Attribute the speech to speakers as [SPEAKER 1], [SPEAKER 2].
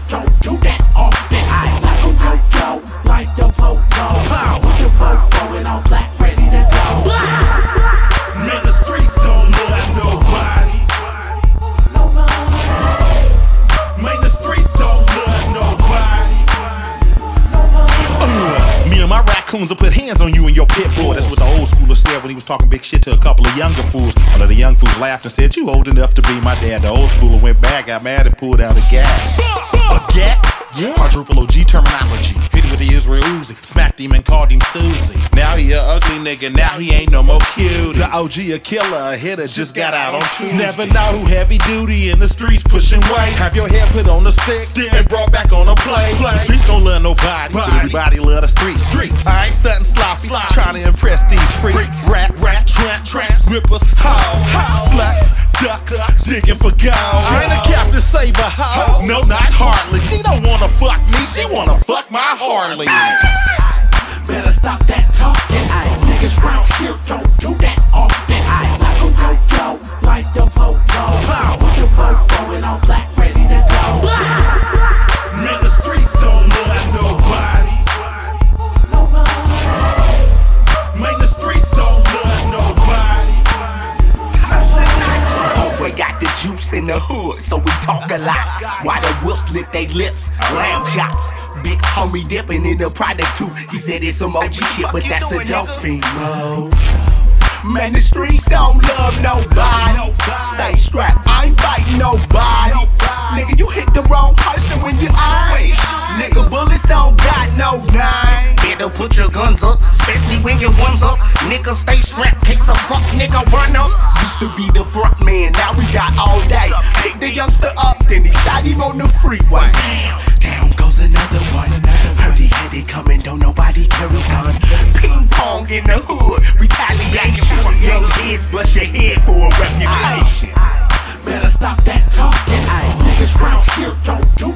[SPEAKER 1] don't do that often. I like a yo-yo, like the po-po. With the fofo and all black, ready to go.
[SPEAKER 2] Man, the streets don't love nobody. Man, the streets don't love nobody. Me and my raccoons will put hands on you and your pit bull. That's what the old schooler said when he was talking big shit to a couple of younger fools. One of the young fools laughed and said, "You old enough to be my dad." The old schooler went back, got mad and pulled out a gat. A gat? Yeah. Quadruple OG terminology. Hit him with the Israel Uzi, smacked him and called him Susie. Now he a ugly nigga, now he ain't no more cute. The OG a killer, a hitter, just got out on Tuesday. Never know who heavy duty in the streets pushing weight. Have your head put on the stick and brought back on a plate. The streets don't love nobody, but everybody love the streets. I ain't stunting sloppy, trying to impress these freaks. Rap, tramps, rippers, hoes, sluts, ducks, digging for gold. I ain't a captain, save a hoe. No, not hardly. She don't wanna fuck me, she wanna fuck my Harley.
[SPEAKER 1] Better stop that talking. Niggas round here don't do that often. I like a yo-yo, like the po-po. With the fofo and all black, ready to go.
[SPEAKER 2] Man, the streets don't love nobody. Man, the streets don't love nobody.
[SPEAKER 3] We got the juice in the hood, so we talk a lot. Why the wolves lick they lips, lamb chops. Big homie dipping in the product too. He said it's some OG shit, but that's a dope fiend move. Man, the streets don't love nobody. Stay strapped, I ain't fighting nobody. Nigga, you hit the wrong person when you aim. Nigga, bullets don't got no name.
[SPEAKER 4] Better put your guns up, especially when your one's up. Nigga, stay strapped, kicks a fuck, nigga, run up.
[SPEAKER 3] Used to be the front man, now we got all day. Picked the youngster up, then he shot him on the freeway. Down goes another one. Heard he had it coming, don't nobody carry on. Ping pong in the hood, retaliation. Young kids bust your head for a reputation.
[SPEAKER 1] Better stop that talking. Niggas round here don't do